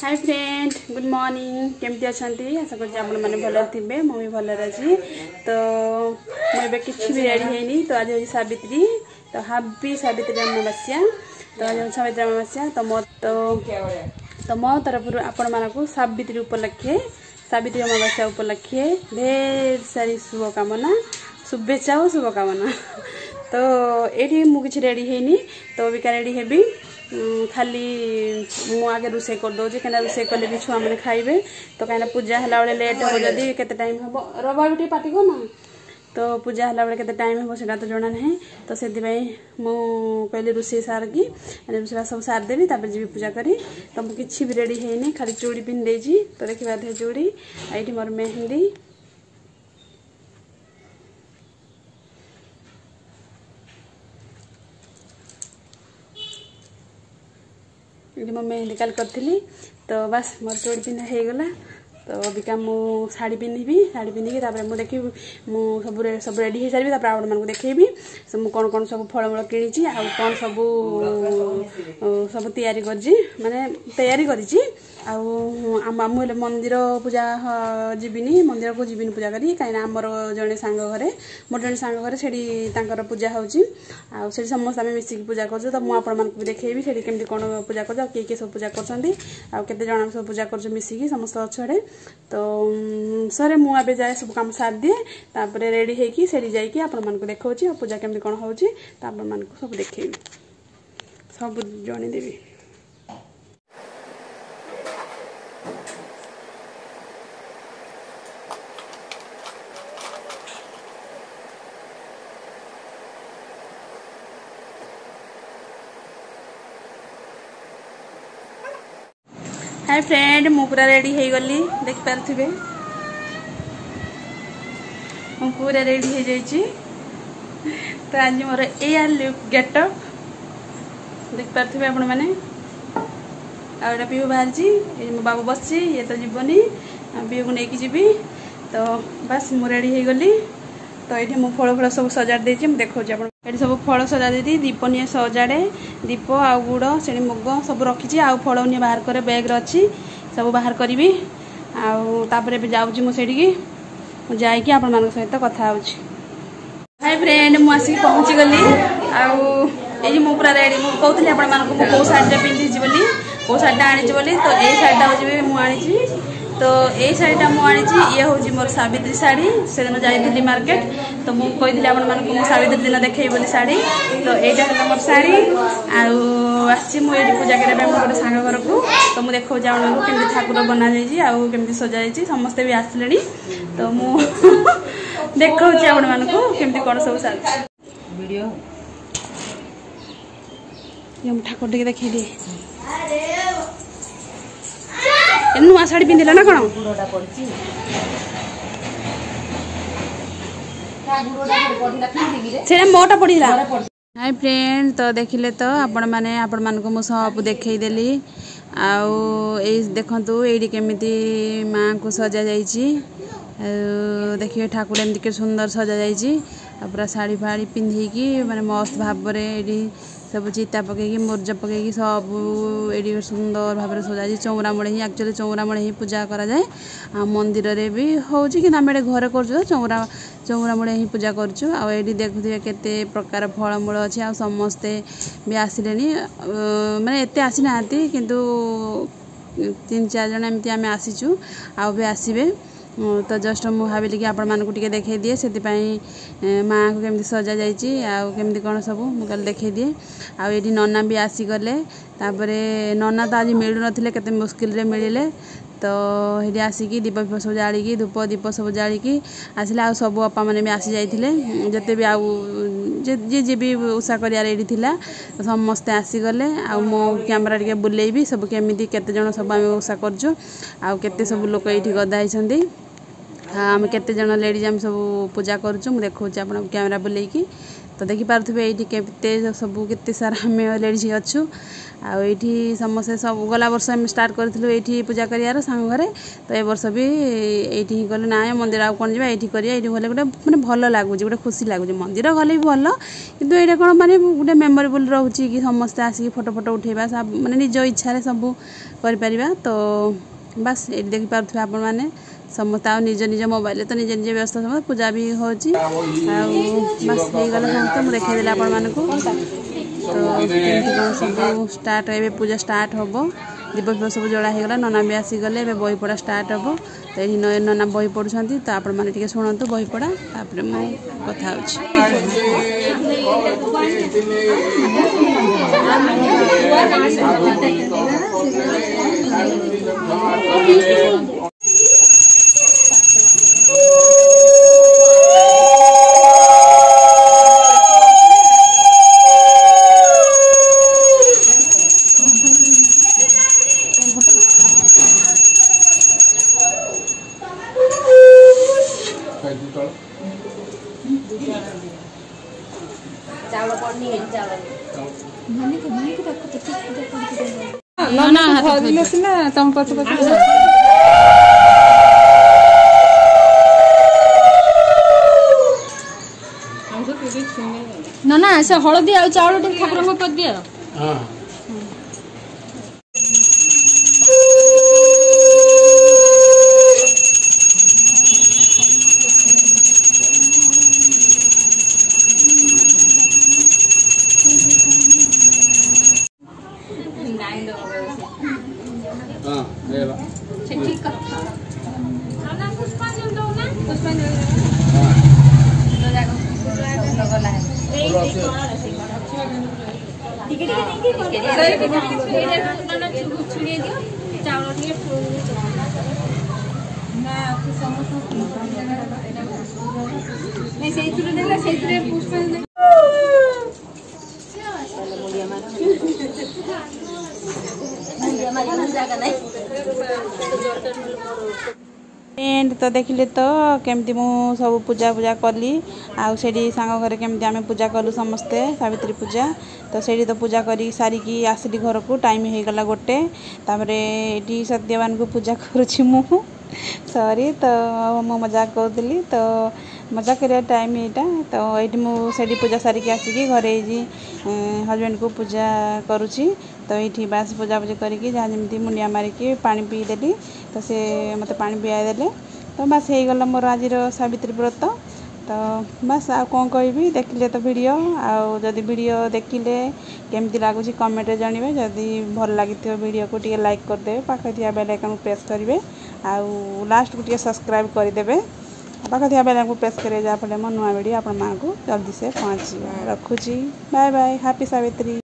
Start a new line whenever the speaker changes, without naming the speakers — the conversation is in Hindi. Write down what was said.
हाय फ्रेंड गुड मॉर्निंग केमती अच्छा आशा कर भल थे मुझे भल अच्छी तो मुझे किसी भी रेडी है तो आज हूँ सावित्री तो हापी सावित्री अमावस्या तो आज सावित्री अमावस्या तो मो तरफ आपण मानक सावित्री उपलक्षे सावित्री अमावस्या उपलक्षे ढेर सारी शुभकामना शुभेच्छा और शुभकामना। तो ये मुझे रेडी है तो अबिका रेडी हेबी खाली मु आगे रोसे कर दौर कहीं रोसे कले भी छुआ मैंने खाइबे तो कहीं पूजा है बेले लेट हम जदि के टाइम हम रवा भी पार्टी को ना तो पूजा है बेले के टाइम हम से तो जना ना तो से कहली रोसे सार की रोसे सब सार देवी जी पूजा करी तो मुझे किसी भी रेडी है खाली चूड़ी पिंध देजी तो देखा थे चूड़ी ये मोर मेहंदी ये मो मेहंदी काल करी तो बस मोर चूड़ी पिंधा हो गला तो अबिका मु शाढ़ी पिंधि शाढ़ी पिंधिकी मुझे देखी मुझे सब रेडी हो सारी आपण मानक देखी मुझे कौन कौन सब फलमूल किणी आ कौन सब सब तैयारी करी माने तैयारी करी आमुले मंदिर पूजा जीविनी मंदिर को जीविनी पूजा करी कहीं आमर जड़े सांग घरे मोर जड़े सांग घरे से पूजा होची समस्त आम मिसिक पूजा कर तो मुझे भी देखी से केमती कौन पूजा कर किए सब पूजा करते जन सब पूजा कर मिसिकी समस्त अच्छे तो सर मुझे जाए सब कम साथ दिए तापर रेडी होगी से जाकि आपण देखा पूजा केमती कौन हो सब देखेबी सब जनईदेवी। हाय फ्रेंड मु पूरा रेडी हो गली देख पारे मु पूरा रेडी हो जाइए तो आज मोर एयर लुक गेटअप देख पारे आपण मैंने आटा पीहू बाहरी मो बाबू बस ये तो जीवनी पीहू को लेकिन जीवी तो बस मु रेडी हो गली तो ये मु फल फल सब सजाड़ देती देखा ये सब फल सजा देती दीप निये सजाड़े दीप आ गुड़ से मुग सब रखी आउ फल निये बाहर करे बैग रही सब बाहर करी आउे जाऊँगी मुझे जाकि आपण मान सहित कथा होची। हाय फ्रेंड मु आसिक पहुँची गली आई मु पूरा रेडी मुझे कहती आपण मानक कौ शाढ़ी पिंधि बोली कौ शाढ़ी आनी बोली तो ये शाढ़ी हूँ मुझे तो ये शाढ़ीटा मुझे ये हूँ मोर सावित्री शाढ़ी से दिन जाइली मार्केट तो मुझे कही आपण मानक सावित्री दिन देखे बोली शाढ़ी तो यहाँ है मोर शाढ़ी आसी मुझे पूजा करने गोटे सांग घर को तो मुझे देखा कमी ठाकुर बना जामती सजा समस्ते भी आसिले तो मुझे देखा आपण मानक केमती कौन सब साल वीडियो ठाकुर टे देखे दिए नुआ शाढ़ी पिंधिला ना कौन से मोटा पड़ा। हाय फ्रेंड तो देखिले तो आपण मानक मु सब देखईदेली देखु ये केमिति माँ को सजा जाइए देखिए ठाकुर एमती के सुंदर सजा जाइए पूरा शाढ़ी फाड़ी पिंधिकी माने मस्त भाव सब चिता पकईकी मुर्ज पकईकी सब ये सुंदर भाव सजा चौरा मूले ही एक्चुअली चौरा मूले ही पूजा करा जाए मंदिर रे भी हो कि आम घर कर चौरा मूले ही पूजा करूँ आठी देखुए केते प्रकार फलमूल अच्छी आ समस्ते भी आसिले माने एते आसी ना किंतु 3-4 जन एमती आम आसीचु आ भी आसबे तो जस्ट मुझे भाविली कि आपण मानक टिके देखे दिए से माँ को केमती सजा जामती कौन सब मुझे देखे दिए आउ नना भी आसीगले नना तो आज मिलू नथिले केते मुस्किल रे मिलिले तो ये आसिकी दीप फीप सब जाड़ी धूप दीप सब जाड़ी आसिले आ सब अपा मैंने भी आसी जाते जिते भी जी जी भी उषा करार ये थिला समस्ते आसीगले आ मो कैमरा टे बुलेबी सब केमी केते जन सब आम उषा करछु आ केते सब लोक ये गदा आम केते जन लेडीज आम सब पूजा करूँ देखा आप कैमेरा बुलेकी तो देखिपे ये केते सब केते सारा आम लेडीज अच्छु आठी समस्ते सब गला वर्ष आम स्टार्ट करूँ ये पूजा कर सांग घरे तो ये वर्ष भी ये गलु ना मंदिर आउ कौन जावा ये करिया ये गले गोटे मैंने भल लगुच गोटे खुशी लगुच मंदिर गले भी भल किंतु ये कौन माने गोटे मेमोरेबल रोचे कि समस्ते आसिक फोटो फोटो उठेबा माने निज इच्छा सब कर तो बस ये देखिपे आपण मैंने समस्त आ निज निज मोबाइल तो निजे निजे व्यस्त समस्त पूजा भी होची बस हो गला समस्त मुझे देखा आपण मानक तो सब स्टार्ट ए पूजा स्टार्ट हम दीप फीप सब जड़ा होगा नना भी आसीगले बही पढ़ा स्टार्ट हम तो ये नना बही पढ़ुं तो आपण मैंने शुणु बही पढ़ा तापर मु कथा
ना ना से हलदी आ चाउल ठाकुर को कर दिया
एंड तो देखिले तो केमती मु सब पूजा पूजा कली आउ से सांग घरे केमती आम पूजा कलु समस्ते सावित्री पूजा तो से तो पूजा करी सारिकी आसली घर को टाइम हो गला गोटे तापरे ये सत्यवान को पूजा करुँची मु सॉरी तो मु मजाक कहती तो मजाक कर टाइम यहाँ तो ये मुझे पूजा सारिकी आसिकी घरे हजबैंड को पूजा करुँची तो ये बास पूजा पूजा करके जहाँ जमी मुंडिया मारिकी पानी पीदेली तो से मत पानी पियाई देले तो बस हो गला मोर आज सावित्री व्रत तो बस आ कौन कहि देखिले तो वीडियो आउ जदि वीडियो देखिले केमती लगुच कमेंट जानवे जदि भल लगी वीडियो को टी लाइक करदे पाखे थी बेल आइकन प्रेस करेंगे आउ लास्ट को टी सब्सक्राइब करदे पाखे थी बेल आइकन प्रेस करेंगे जहाँफल मो नुआ वीडियो आपण मानक जल्दी से पहुँच रखुची बाय बाय हैप्पी सावित्री।